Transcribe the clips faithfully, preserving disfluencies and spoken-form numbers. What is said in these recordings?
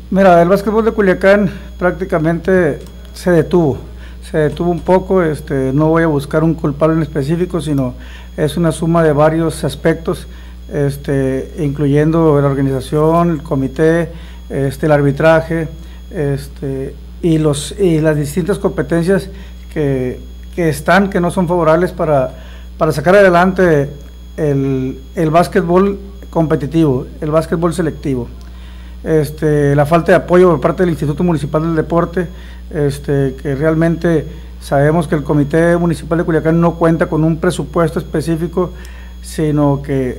Mira, el básquetbol de Culiacán prácticamente se detuvo, se detuvo un poco, este, no voy a buscar un culpable en específico, sino es una suma de varios aspectos, este, incluyendo la organización, el comité, este, el arbitraje, este, y, los, y las distintas competencias que, que están, que no son favorables para, para sacar adelante el, el básquetbol competitivo, el básquetbol selectivo. Este, la falta de apoyo por parte del Instituto Municipal del Deporte, este, que realmente sabemos que el Comité Municipal de Culiacán no cuenta con un presupuesto específico, sino que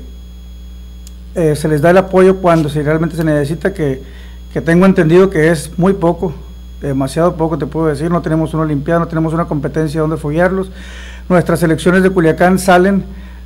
eh, se les da el apoyo cuando se, realmente se necesita, que, que tengo entendido que es muy poco, demasiado poco te puedo decir. No tenemos una olimpiada, no tenemos una competencia donde foguearlos. Nuestras selecciones de Culiacán salen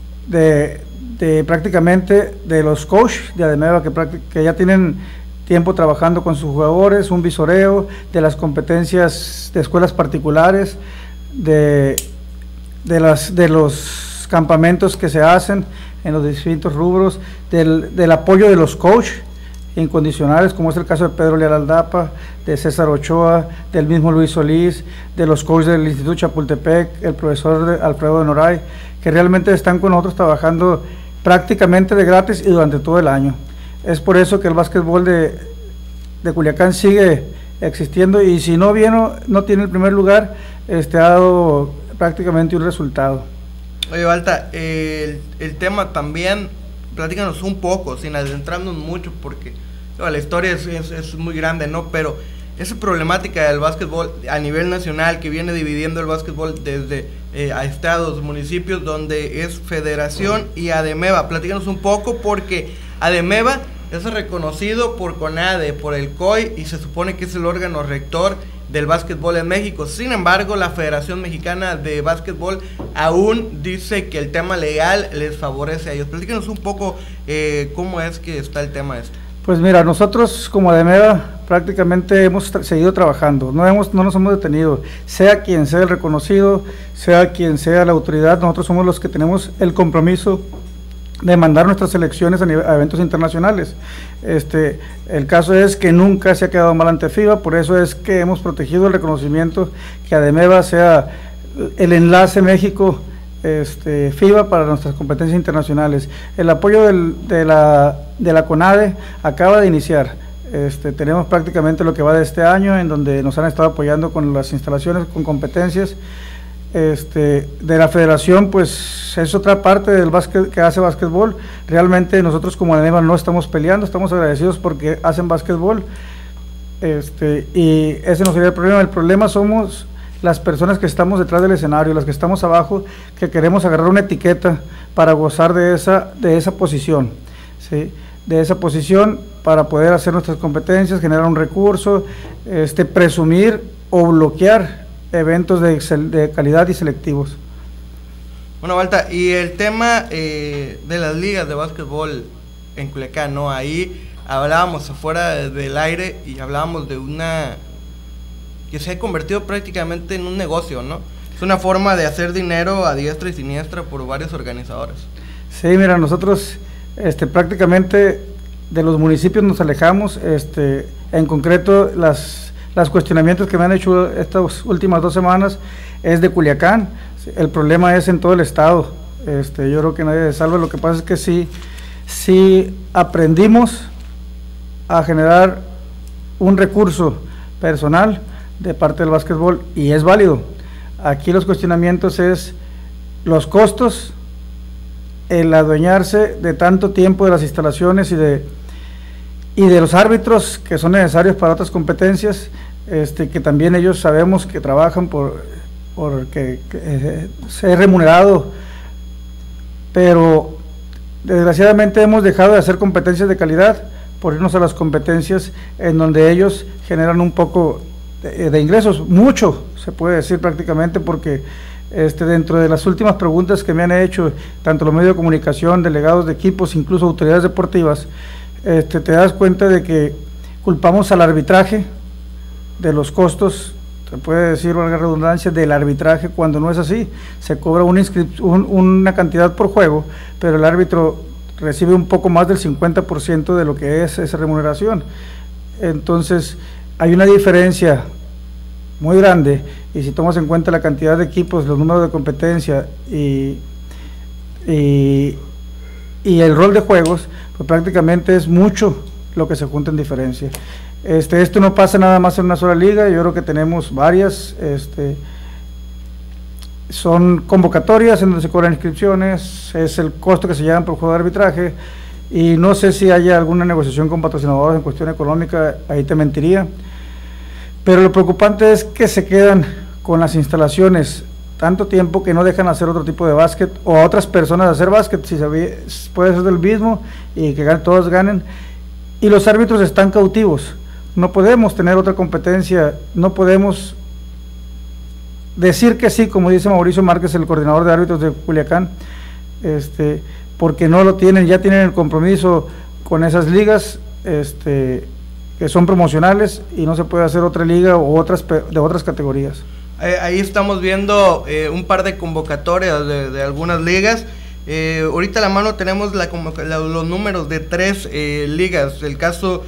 de, de prácticamente de los coaches de Ademeva, que, que ya tienen tiempo trabajando con sus jugadores, un visoreo de las competencias de escuelas particulares, de, de, las, de los campamentos que se hacen en los distintos rubros, del, del apoyo de los coaches incondicionales, como es el caso de Pedro Leal Aldapa, de César Ochoa, del mismo Luis Solís, de los coaches del Instituto Chapultepec, el profesor de Alfredo de Noray, que realmente están con nosotros trabajando prácticamente de gratis y durante todo el año. Es por eso que el básquetbol de, de Culiacán sigue existiendo, y si no viene, no tiene el primer lugar, este, ha dado prácticamente un resultado. Oye, Balta, el, el tema también, platícanos un poco, sin adentrarnos mucho, porque no, la historia es, es, es muy grande, ¿no? Pero esa problemática del básquetbol a nivel nacional, que viene dividiendo el básquetbol desde eh, a estados, municipios, donde es federación y Ademeva. Platícanos un poco, porque Ademeva es reconocido por CONADE, por el C O I, y se supone que es el órgano rector del básquetbol en México. Sin embargo, la Federación Mexicana de Básquetbol aún dice que el tema legal les favorece a ellos. Platícanos un poco eh, cómo es que está el tema este. Pues mira, nosotros como Ademeva prácticamente hemos tra seguido trabajando, no, hemos, no nos hemos detenido, sea quien sea el reconocido, sea quien sea la autoridad, nosotros somos los que tenemos el compromiso de mandar nuestras selecciones a, a eventos internacionales. Este, el caso es que nunca se ha quedado mal ante FIBA, por eso es que hemos protegido el reconocimiento, que Ademeva sea el enlace México este, FIBA para nuestras competencias internacionales. El apoyo del, de, la, de la CONADE acaba de iniciar. Este, tenemos prácticamente lo que va de este año, en donde nos han estado apoyando con las instalaciones, con competencias. Este, de la federación, pues es otra parte del básquet que hace básquetbol. Realmente nosotros como Ademeva no estamos peleando, estamos agradecidos porque hacen básquetbol, este, y ese no sería el problema. El problema somos las personas que estamos detrás del escenario, las que estamos abajo, que queremos agarrar una etiqueta para gozar de esa, de esa posición, ¿sí? de esa posición para poder hacer nuestras competencias, generar un recurso, este, presumir o bloquear eventos de, de calidad y selectivos. Bueno, Balta, y el tema eh, de las ligas de básquetbol en Culiacán, ¿no? Ahí hablábamos afuera del aire y hablábamos de una que se ha convertido prácticamente en un negocio, ¿no? Es una forma de hacer dinero a diestra y siniestra por varios organizadores. Sí, mira, nosotros este, prácticamente de los municipios nos alejamos, este, en concreto las Los cuestionamientos que me han hecho estas últimas dos semanas es de Culiacán. El problema es en todo el estado. Este, yo creo que nadie se salva. Lo que pasa es que sí, sí aprendimos a generar un recurso personal de parte del básquetbol, y es válido. Aquí los cuestionamientos es los costos, el adueñarse de tanto tiempo de las instalaciones y de y de los árbitros que son necesarios para otras competencias, este, que también ellos sabemos que trabajan por, por que, que eh, ser remunerado, pero desgraciadamente hemos dejado de hacer competencias de calidad por irnos a las competencias en donde ellos generan un poco de, de ingresos, mucho se puede decir prácticamente, porque este, dentro de las últimas preguntas que me han hecho tanto los medios de comunicación, delegados de equipos, incluso autoridades deportivas, Este, te das cuenta de que culpamos al arbitraje de los costos, se puede decir, valga la redundancia, del arbitraje, cuando no es así. Se cobra una, un, una cantidad por juego, pero el árbitro recibe un poco más del cincuenta por ciento de lo que es esa remuneración. Entonces hay una diferencia muy grande, y si tomas en cuenta la cantidad de equipos, los números de competencia y, y, y el rol de juegos, pues prácticamente es mucho lo que se junta en diferencia. Este, esto no pasa nada más en una sola liga, yo creo que tenemos varias, este, son convocatorias en donde se cobran inscripciones, es el costo que se llevan por juego de arbitraje, y no sé si haya alguna negociación con patrocinadores en cuestión económica, ahí te mentiría, pero lo preocupante es que se quedan con las instalaciones tanto tiempo que no dejan hacer otro tipo de básquet, o a otras personas hacer básquet, si se ve, puede ser del mismo, y que todos ganen, y los árbitros están cautivos. No podemos tener otra competencia, no podemos decir que sí, como dice Mauricio Márquez, el coordinador de árbitros de Culiacán, este, porque no lo tienen, ya tienen el compromiso con esas ligas, este, que son promocionales, y no se puede hacer otra liga o otras de otras categorías. Eh, ahí estamos viendo eh, un par de convocatorias de, de algunas ligas. Eh, ahorita a la mano tenemos la, la, los números de tres eh, ligas. El caso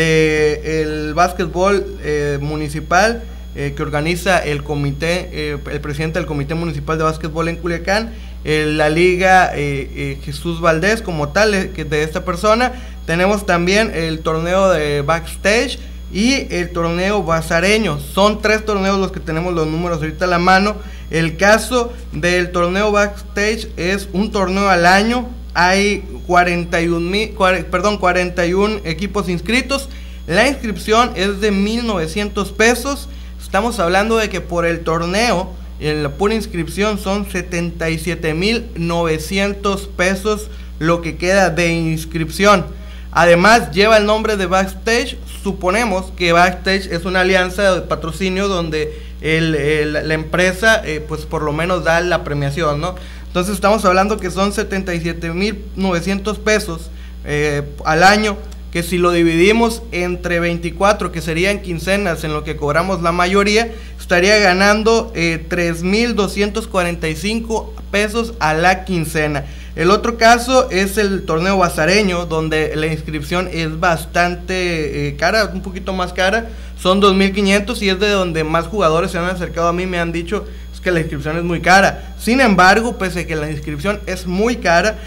de el básquetbol eh, municipal eh, que organiza el comité, eh, el presidente del comité municipal de básquetbol en Culiacán, eh, la liga eh, eh, Jesús Valdés como tal, eh, que de esta persona. Tenemos también el torneo de backstage y el torneo bazareño. Son tres torneos los que tenemos los números ahorita a la mano. El caso del torneo backstage es un torneo al año. Hay cuarenta y un mil, perdón, cuarenta y un equipos inscritos. La inscripción es de mil novecientos pesos. Estamos hablando de que por el torneo, en la pura inscripción, son setenta y siete mil novecientos pesos lo que queda de inscripción. Además lleva el nombre de Backstage. Suponemos que Backstage es una alianza de patrocinio donde el, el, la empresa eh, pues por lo menos da la premiación, ¿no? Entonces estamos hablando que son setenta y siete mil novecientos pesos eh, al año, que si lo dividimos entre veinticuatro, que serían quincenas en lo que cobramos la mayoría, estaría ganando eh, tres mil doscientos cuarenta y cinco pesos a la quincena. El otro caso es el torneo bazareño, donde la inscripción es bastante eh, cara, un poquito más cara, son dos mil quinientos, y es de donde más jugadores se han acercado a mí, me han dicho es que la inscripción es muy cara. Sin embargo, pese a que la inscripción es muy cara,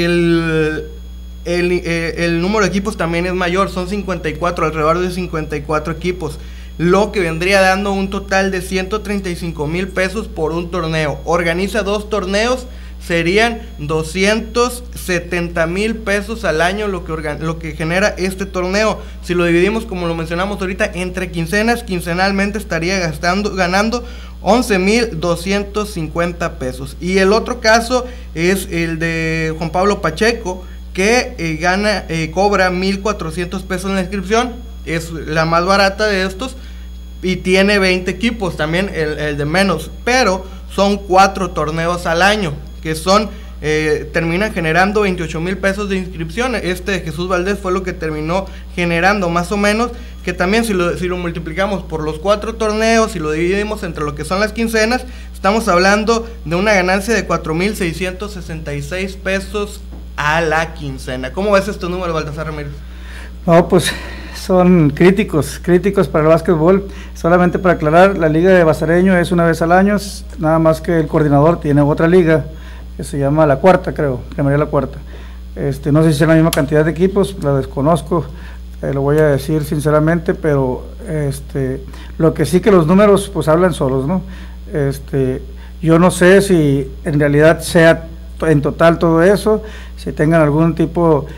el, el, eh, el número de equipos también es mayor, son cincuenta y cuatro, alrededor de cincuenta y cuatro equipos, lo que vendría dando un total de ciento treinta y cinco mil pesos por un torneo. Organiza dos torneos, serían doscientos setenta mil pesos al año lo que, organ lo que genera este torneo. Si lo dividimos, como lo mencionamos ahorita, entre quincenas, quincenalmente estaría gastando, ganando once mil doscientos cincuenta pesos. Y el otro caso es el de Juan Pablo Pacheco, que eh, gana, eh, cobra mil cuatrocientos pesos en la inscripción, es la más barata de estos, y tiene veinte equipos, también el, el de menos, pero son cuatro torneos al año, que son, eh, terminan generando veintiocho mil pesos de inscripción. Este de Jesús Valdés fue lo que terminó generando más o menos, que también si lo, si lo multiplicamos por los cuatro torneos y lo dividimos entre lo que son las quincenas, estamos hablando de una ganancia de cuatro mil seiscientos sesenta y seis pesos a la quincena. ¿Cómo ves este número, Baltasar Ramírez? No, pues son críticos, críticos para el básquetbol. Solamente para aclarar, la liga de bazareño es una vez al año, nada más que el coordinador tiene otra liga que se llama la cuarta, creo, llamaría la cuarta. Este, no sé si es la misma cantidad de equipos, la desconozco, eh, lo voy a decir sinceramente, pero este, lo que sí que los números pues hablan solos, ¿no? Este, yo no sé si en realidad sea en total todo eso, si tengan algún tipo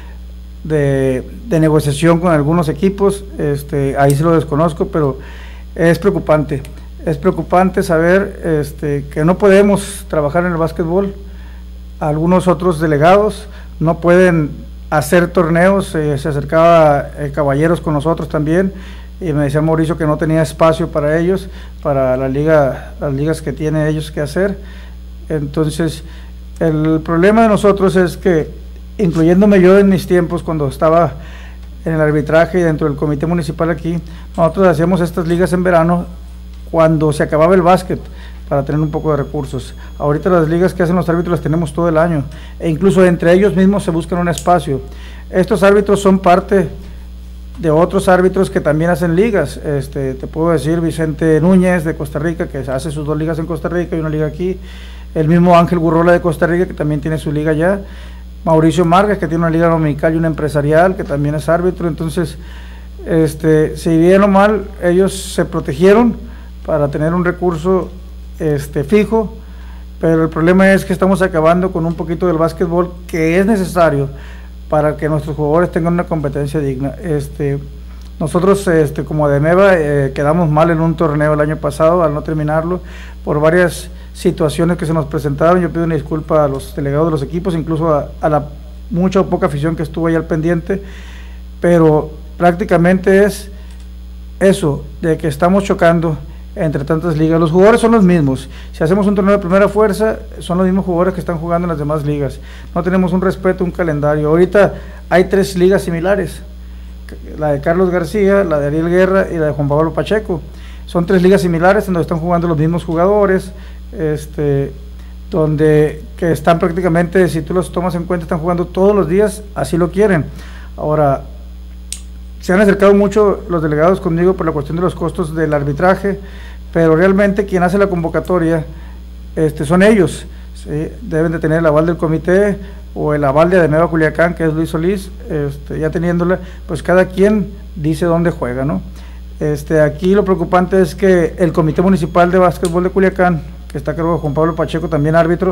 de, de negociación con algunos equipos, este, ahí sí lo desconozco, pero es preocupante, es preocupante saber este, que no podemos trabajar en el básquetbol. Algunos otros delegados no pueden hacer torneos, eh, se acercaba eh, Caballeros con nosotros también, y me decía Mauricio que no tenía espacio para ellos, para la liga, las ligas que tienen ellos que hacer. Entonces, el problema de nosotros es que, incluyéndome yo en mis tiempos, cuando estaba en el arbitraje y dentro del comité municipal aquí, nosotros hacíamos estas ligas en verano cuando se acababa el básquet, para tener un poco de recursos. Ahorita las ligas que hacen los árbitros las tenemos todo el año, e incluso entre ellos mismos se buscan un espacio. Estos árbitros son parte de otros árbitros que también hacen ligas. Este, te puedo decir Vicente Núñez de Costa Rica, que hace sus dos ligas en Costa Rica y una liga aquí. El mismo Ángel Gurrola de Costa Rica, que también tiene su liga allá. Mauricio Márquez, que tiene una liga dominical y una empresarial, que también es árbitro. Entonces, este, si bien o mal, ellos se protegieron para tener un recurso este, fijo, pero el problema es que estamos acabando con un poquito del básquetbol que es necesario para que nuestros jugadores tengan una competencia digna. Este, nosotros este, como ADEMEVA eh, quedamos mal en un torneo el año pasado al no terminarlo por varias situaciones que se nos presentaron. Yo pido una disculpa a los delegados de los equipos, incluso a, a la mucha o poca afición que estuvo ahí al pendiente, pero prácticamente es eso, de que estamos chocando entre tantas ligas. Los jugadores son los mismos. Si hacemos un torneo de primera fuerza, son los mismos jugadores que están jugando en las demás ligas. No tenemos un respeto, un calendario. Ahorita hay tres ligas similares, la de Carlos García, la de Ariel Guerra y la de Juan Pablo Pacheco. Son tres ligas similares en donde están jugando los mismos jugadores, este, donde que están prácticamente, si tú los tomas en cuenta, están jugando todos los días, así lo quieren. Ahora, se han acercado mucho los delegados conmigo por la cuestión de los costos del arbitraje, pero realmente quien hace la convocatoria este, son ellos, ¿sí? Deben de tener el aval del comité o el aval de ADEMEVA Culiacán, que es Luis Solís. Este, ya teniéndola, pues cada quien dice dónde juega, ¿no? Este, aquí lo preocupante es que el Comité Municipal de Básquetbol de Culiacán, que está a cargo de Juan Pablo Pacheco, también árbitro,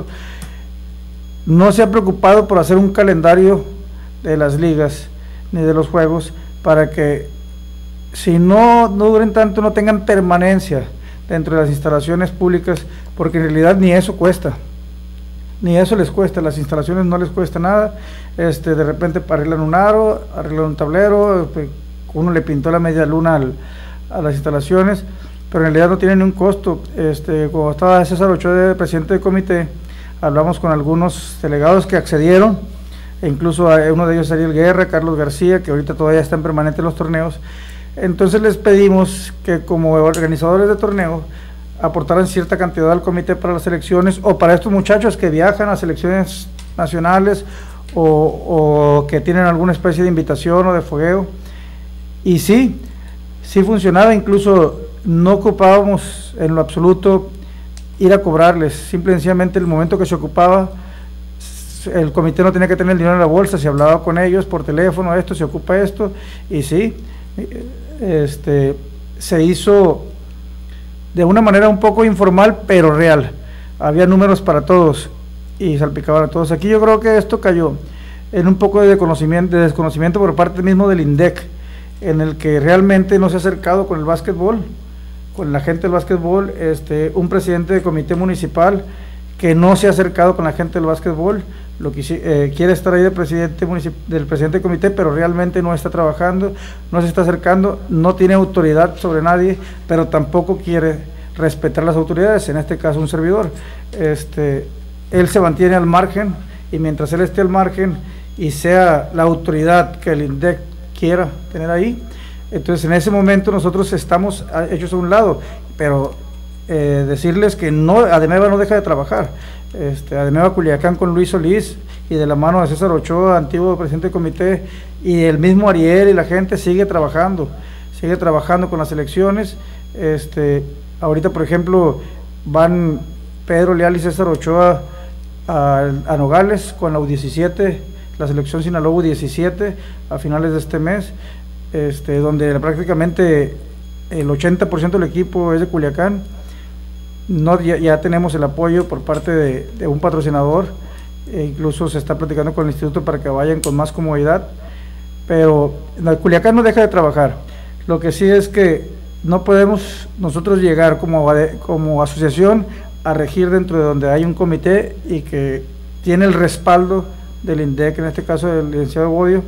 no se ha preocupado por hacer un calendario de las ligas ni de los juegos para que, si no, no duren tanto, no tengan permanencia dentro de las instalaciones públicas, porque en realidad ni eso cuesta, ni eso les cuesta, las instalaciones no les cuesta nada. Este, de repente arreglan un aro, arreglan un tablero, uno le pintó la media luna al, a las instalaciones, pero en realidad no tienen ni un costo. Este, cuando estaba César Ochoa de presidente del comité, hablamos con algunos delegados que accedieron, e incluso a uno de ellos Ariel Guerra, Carlos García, que ahorita todavía están permanentes en los torneos. Entonces les pedimos que como organizadores de torneo aportaran cierta cantidad al comité para las selecciones, o para estos muchachos que viajan a selecciones nacionales o, o que tienen alguna especie de invitación o de fogueo. Y sí, sí funcionaba, incluso no ocupábamos en lo absoluto ir a cobrarles, simple y sencillamente el momento que se ocupaba, el comité no tenía que tener el dinero en la bolsa, se hablaba con ellos por teléfono, esto, se ocupa esto, y sí, este, se hizo de una manera un poco informal, pero real. Había números para todos y salpicaban a todos. Aquí yo creo que esto cayó en un poco de desconocimiento, de desconocimiento por parte mismo del INDEC, en el que realmente no se ha acercado con el básquetbol, con la gente del básquetbol, este, un presidente de comité municipal que no se ha acercado con la gente del básquetbol, lo que eh, quiere estar ahí de presidente del presidente del comité, pero realmente no está trabajando, no se está acercando, no tiene autoridad sobre nadie, pero tampoco quiere respetar las autoridades, en este caso un servidor. Este, él se mantiene al margen, y mientras él esté al margen y sea la autoridad que el INDEC quiera tener ahí, entonces en ese momento nosotros estamos hechos a un lado, pero eh, decirles que no, ADEMEVA no deja de trabajar. Este, ADEMEVA Culiacán con Luis Solís y de la mano de César Ochoa, antiguo presidente del comité, y el mismo Ariel y la gente sigue trabajando, sigue trabajando con las elecciones. Este, ahorita por ejemplo van Pedro Leal y César Ochoa a, a Nogales con la U diecisiete, la selección Sinaloa U diecisiete a finales de este mes, este, donde prácticamente el ochenta por ciento del equipo es de Culiacán. No, ya, ya tenemos el apoyo por parte de, de un patrocinador, e incluso se está platicando con el instituto para que vayan con más comodidad, pero el Culiacán no deja de trabajar. Lo que sí es que no podemos nosotros llegar como, como asociación a regir dentro de donde hay un comité y que tiene el respaldo del INDEC, en este caso del licenciado Bodio.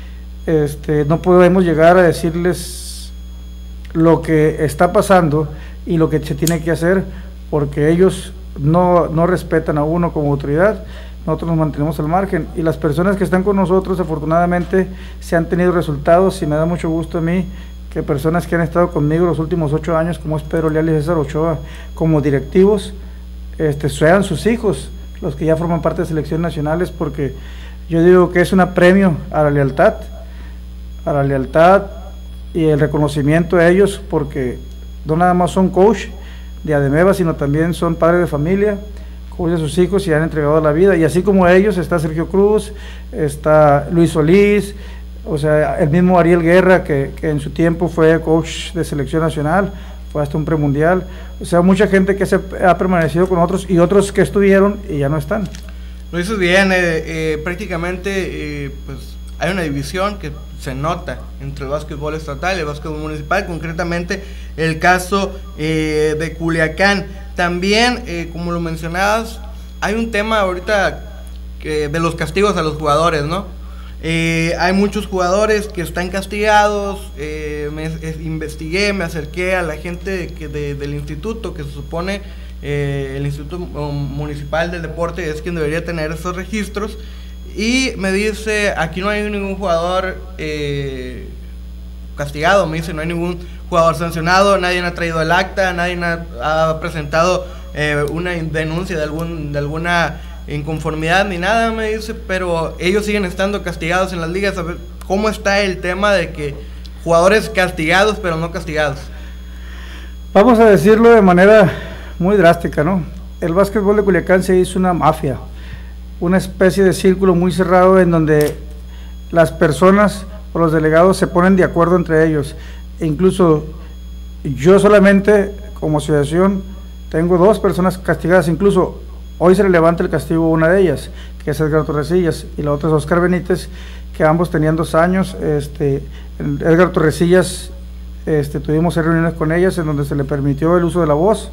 Este, no podemos llegar a decirles lo que está pasando y lo que se tiene que hacer, porque ellos no, no respetan a uno como autoridad. Nosotros nos mantenemos al margen, y las personas que están con nosotros afortunadamente se han tenido resultados, y me da mucho gusto a mí que personas que han estado conmigo los últimos ocho años, como es Pedro Leal y César Ochoa, como directivos, este, sean sus hijos los que ya forman parte de selecciones nacionales, porque yo digo que es un apremio a la lealtad, a la lealtad y el reconocimiento a ellos, porque no nada más son coach de ADEMEVA, sino también son padres de familia, coach de sus hijos y han entregado la vida, y así como ellos está Sergio Cruz, está Luis Solís, o sea, el mismo Ariel Guerra, que, que en su tiempo fue coach de selección nacional, fue hasta un premundial, o sea, mucha gente que se ha permanecido con otros y otros que estuvieron y ya no están. Lo dices bien, eh, eh, prácticamente eh, pues hay una división que se nota entre el básquetbol estatal y el básquetbol municipal, concretamente el caso eh, de Culiacán. También, eh, como lo mencionabas, hay un tema ahorita que de los castigos a los jugadores, ¿no? Eh, hay muchos jugadores que están castigados, eh, me eh, investigué, me acerqué a la gente que de, del instituto, que se supone eh, el Instituto Municipal del Deporte es quien debería tener esos registros, y me dice, aquí no hay ningún jugador eh, castigado, me dice, no hay ningún jugador sancionado, nadie ha traído el acta, nadie ha, ha presentado eh, una denuncia de, algún, de alguna inconformidad ni nada, me dice, pero ellos siguen estando castigados en las ligas. A ver, ¿cómo está el tema de que jugadores castigados pero no castigados? Vamos a decirlo de manera muy drástica, ¿no? El básquetbol de Culiacán se hizo una mafia, una especie de círculo muy cerrado en donde las personas o los delegados se ponen de acuerdo entre ellos. E incluso yo solamente como asociación tengo dos personas castigadas, incluso hoy se le levanta el castigo a una de ellas, que es Edgar Torresillas, y la otra es Oscar Benítez, que ambos tenían dos años. Este, Edgar Torresillas, este, tuvimos reuniones con ellas en donde se le permitió el uso de la voz,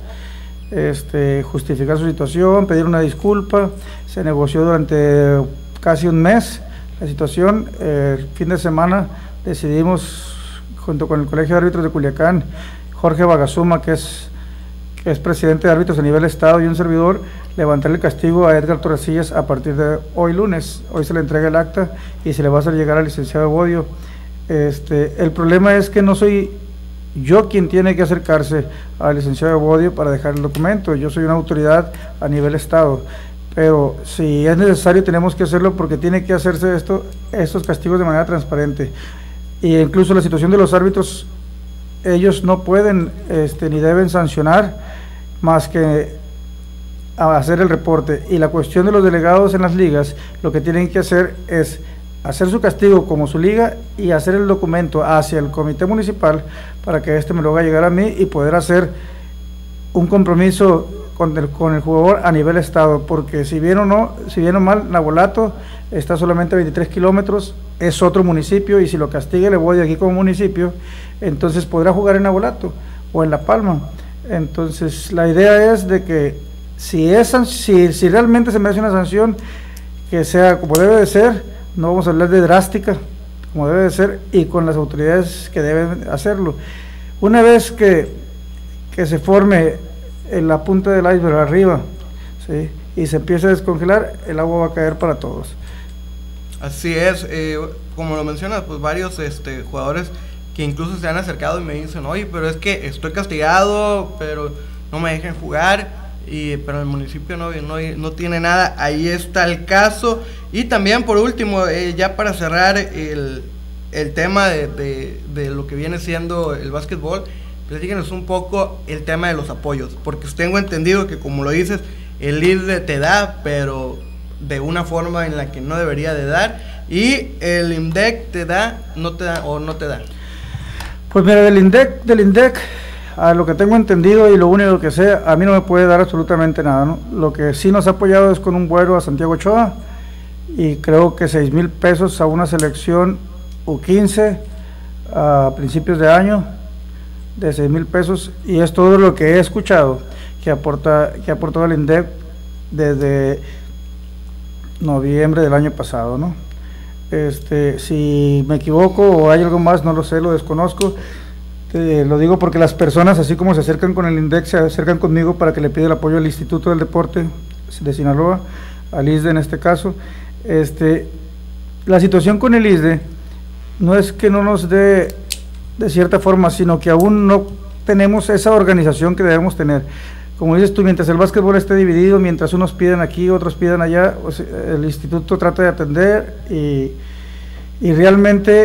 este, justificar su situación, pedir una disculpa. Se negoció durante casi un mes la situación. El fin de semana decidimos, junto con el Colegio de Árbitros de Culiacán, Jorge Bagazuma, que es, que es presidente de árbitros a nivel estado, y un servidor, levantar el castigo a Edgar Torresillas a partir de hoy lunes. Hoy se le entrega el acta y se le va a hacer llegar al licenciado Bodio. Este, el problema es que no soy yo quien tiene que acercarse al licenciado Bodio para dejar el documento. Yo soy una autoridad a nivel estado, pero si es necesario tenemos que hacerlo, porque tiene que hacerse esto, estos castigos de manera transparente. Y incluso la situación de los árbitros, ellos no pueden este, ni deben sancionar más que a hacer el reporte. Y la cuestión de los delegados en las ligas, lo que tienen que hacer es hacer su castigo como su liga y hacer el documento hacia el comité municipal para que este me lo haga llegar a mí y poder hacer un compromiso con el, con el jugador a nivel estado, porque si bien o no, si bien o mal, Navolato está solamente a veintitrés kilómetros, es otro municipio, y si lo castigue le voy de aquí como municipio, entonces podrá jugar en Navolato o en La Palma. Entonces la idea es de que si, es, si, si realmente se merece una sanción, que sea como debe de ser, no vamos a hablar de drástica, como debe de ser, y con las autoridades que deben hacerlo. Una vez que, que se forme en la punta del iceberg arriba, ¿sí?, y se empiece a descongelar, el agua va a caer para todos. Así es, eh, como lo mencionas, pues varios este, jugadores que incluso se han acercado y me dicen, oye, pero es que estoy castigado, pero no me dejan jugar, y, pero el municipio no, no, no tiene nada. Ahí está el caso. Y también por último, eh, ya para cerrar el, el tema de, de, de lo que viene siendo el básquetbol, platíquenos un poco el tema de los apoyos, porque tengo entendido que, como lo dices, el I D E te da, pero de una forma en la que no debería de dar, y el INDEC te da, no te da o no te da. Pues mira, del INDEC, del INDEC, a lo que tengo entendido y lo único que sé, a mí no me puede dar absolutamente nada, ¿no? Lo que sí nos ha apoyado es con un vuelo a Santiago Ochoa, y creo que seis mil pesos a una selección U quince a principios de año, de seis mil pesos, y es todo lo que he escuchado que aporta, que aportó el INDEC desde noviembre del año pasado, ¿no? Este, si me equivoco o hay algo más, no lo sé, lo desconozco. Eh, lo digo porque las personas, así como se acercan con el INDEC, se acercan conmigo para que le pida el apoyo al Instituto del Deporte de Sinaloa, al I S D E en este caso. Este, la situación con el I S D E no es que no nos dé de cierta forma, sino que aún no tenemos esa organización que debemos tener. Como dices tú, mientras el básquetbol esté dividido, mientras unos piden aquí, otros piden allá, o sea, el instituto trata de atender, y, y realmente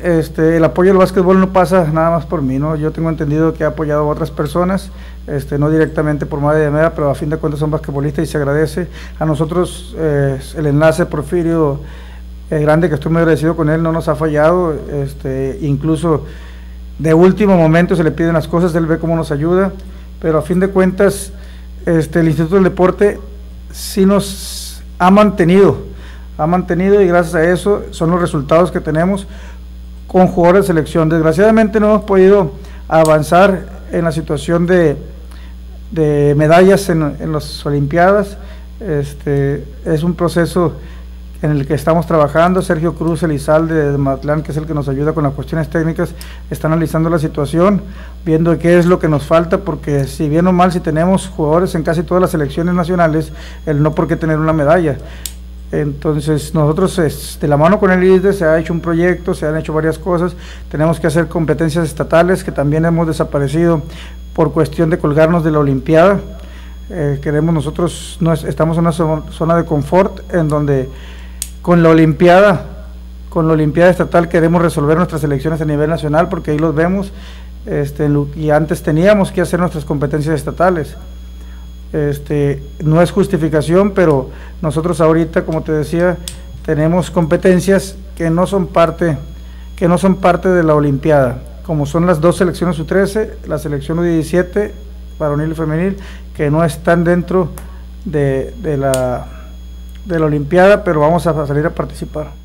este, el apoyo al básquetbol no pasa nada más por mí, ¿no? Yo tengo entendido que ha apoyado a otras personas, este, no directamente por Madre de Mera, pero a fin de cuentas son basquetbolistas y se agradece. A nosotros eh, el enlace Porfirio eh, Grande, que estoy muy agradecido con él, no nos ha fallado, este, incluso de último momento se le piden las cosas, él ve cómo nos ayuda, pero a fin de cuentas este, el Instituto del Deporte sí nos ha mantenido, ha mantenido y gracias a eso son los resultados que tenemos con jugadores de selección. Desgraciadamente no hemos podido avanzar en la situación de, de medallas en, en las Olimpiadas. Este, es un proceso en el que estamos trabajando. Sergio Cruz Elizalde de Matlán, que es el que nos ayuda con las cuestiones técnicas, está analizando la situación, viendo qué es lo que nos falta, porque si bien o mal, si tenemos jugadores en casi todas las selecciones nacionales, el no por qué tener una medalla. Entonces nosotros es, de la mano con el I S D E se ha hecho un proyecto, se han hecho varias cosas, tenemos que hacer competencias estatales que también hemos desaparecido por cuestión de colgarnos de la Olimpiada. Eh, queremos nosotros, no es, estamos en una zona de confort en donde con la Olimpiada, con la Olimpiada estatal queremos resolver nuestras elecciones a nivel nacional, porque ahí los vemos, este, y antes teníamos que hacer nuestras competencias estatales. Este, no es justificación, pero nosotros ahorita, como te decía, tenemos competencias que no son parte, que no son parte de la Olimpiada, como son las dos selecciones U trece, la selección U diecisiete, varonil y femenil, que no están dentro de, de la, de la Olimpiada, pero vamos a salir a participar.